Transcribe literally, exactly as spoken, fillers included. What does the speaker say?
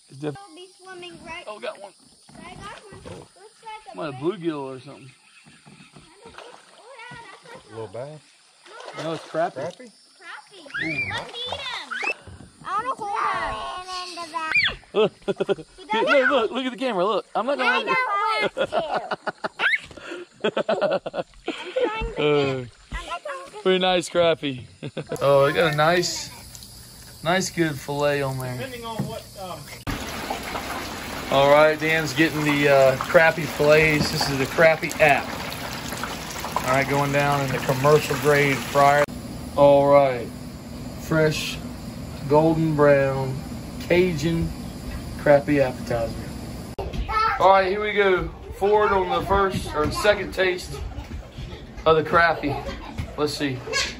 It's def- I'll be swimming right. oh, got one. I got one. Oh. Looks like a Might have bluegill or something. Oh, yeah, that's like A little bass? No, it's crappie. Crappie? Crappie. Ooh. Let's eat him. I want to hold him. Look, look, look, look at the camera. Look, I'm not I gonna. don't want to. I'm trying to Uh, get. I'm pretty nice crappie. Oh, they got a nice, nice good fillet on there. Depending on what, um... All right, Dan's getting the uh, crappie fillets. This is the Crappie app. All right, going down in the commercial grade fryer. All right, fresh, golden brown, Cajun crappie appetizer. All right, here we go. Forward on the first or second taste of the crappie. Let's see.